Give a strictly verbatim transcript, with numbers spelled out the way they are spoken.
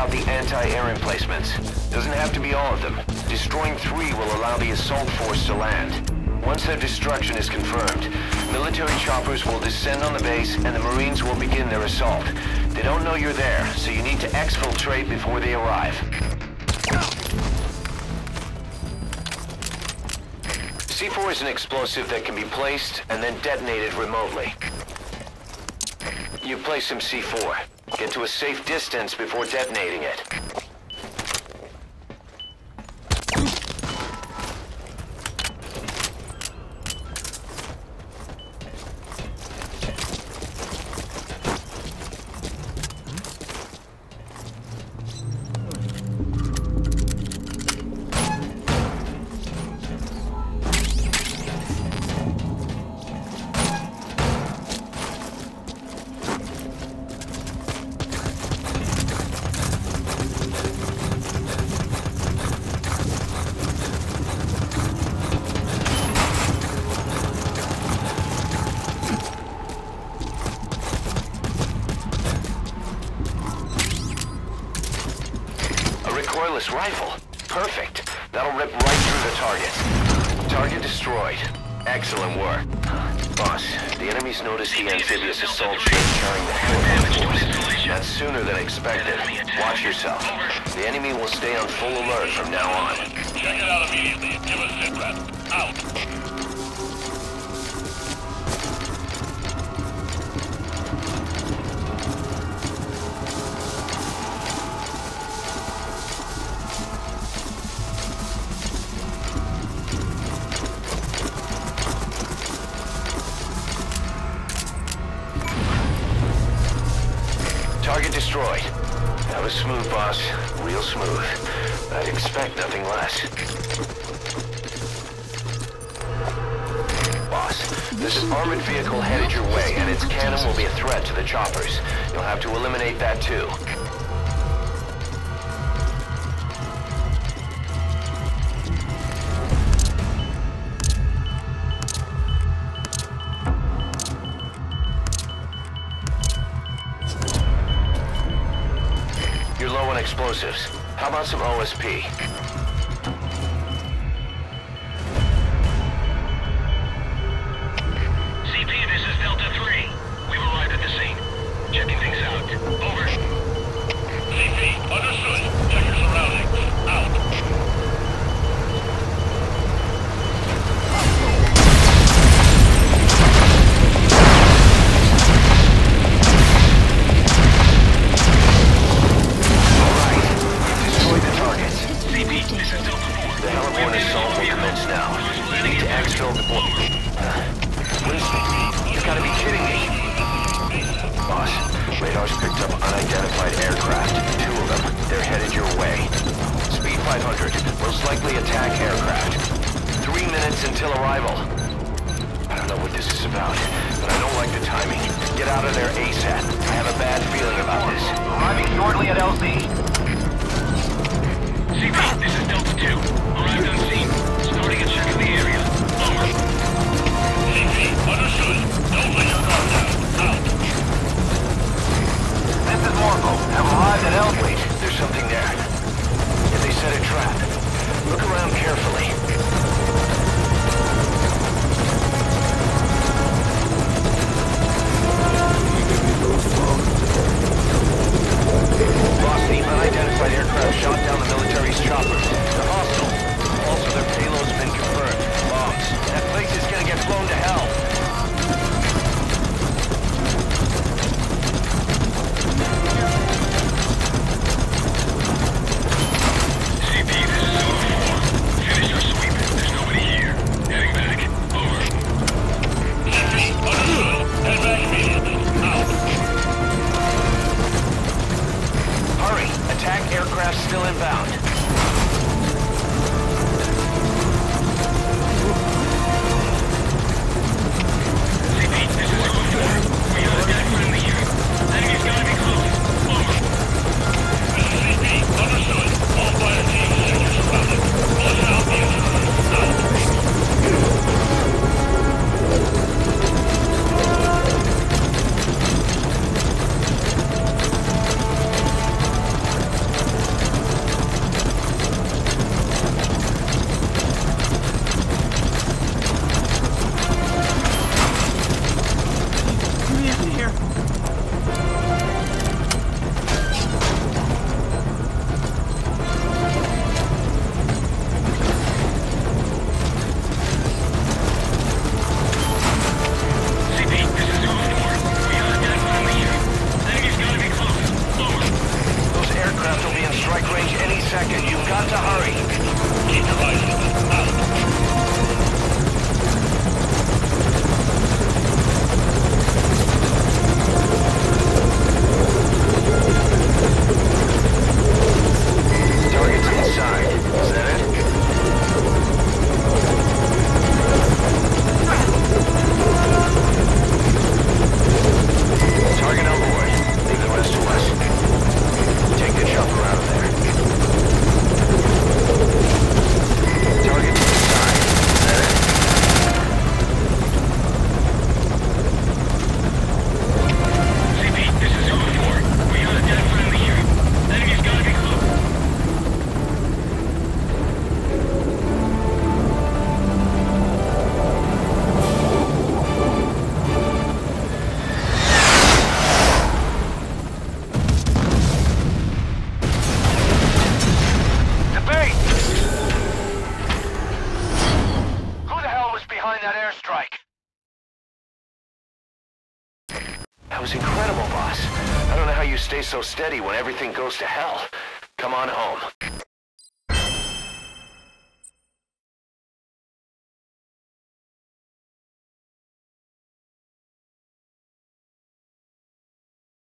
out the anti-air emplacements. Doesn't have to be all of them. Destroying three will allow the assault force to land. Once their destruction is confirmed, military choppers will descend on the base and the Marines will begin their assault. They don't know you're there, so you need to exfiltrate before they arrive. C four is an explosive that can be placed and then detonated remotely. You place some C four. Get to a safe distance before detonating it. Recoilless rifle. Perfect. That'll rip right through the target. Target destroyed. Excellent work. Boss, the enemy's noticed the amphibious assault ship carrying the helicopter force. That's sooner than expected. Watch yourself. The enemy will stay on full alert from now on. Check it out immediately. Give us a sit-rep. Out. Target destroyed. That was smooth, boss. Real smooth. I'd expect nothing less. Boss, this armored vehicle headed your way, and its cannon will be a threat to the choppers. You'll have to eliminate that too. You're low on explosives. How about some O S P? C P, this is Delta three. We've arrived at the scene. Checking things out. Over. C P, understood. Check your surroundings. Out. Radar's picked up unidentified aircraft. Two of them. They're headed your way. Speed five hundred. Most likely attack aircraft. Three minutes until arrival. I don't know what this is about, but I don't like the timing. Get out of there ASAP. I have a bad feeling about this. Arriving shortly at L Z. C P, this is Delta two. Arrived on scene. Starting a check of the area. Over. C P, understood. Don't let your guard down. Out. This is Morpho. I've arrived at L Z. Wait, there's something there. Did they set a trap? Look around carefully. Lost the unidentified aircraft shot down the military's chopper. They're hostile. Also, their payload's been confirmed. Bombs. That place is gonna get blown to hell. C P, this is Zone four. Finish your sweep. There's nobody here. Heading back. Over. C P, understood. Head back immediately. Out. Hurry! Attack aircraft still inbound. C P, this is Zone four. We got a dead friendly here. Enemy's gotta be close. Over. This is C P, understood. All fire teams check your surroundings. Watch out, be advised. Out. second. You've got to hurry. Keep your eyes open. Out. Target's inside. Is that it? Target on board. Leave the rest to us. Take the chopper out of there. Target's inside. Is that it? C P, this is Zulu four. We got a dead friendly here. Enemy's gotta be close. Debate! Who the hell was behind that airstrike? That was incredible, boss. I don't know how you stay so steady when everything goes to hell. Come on home.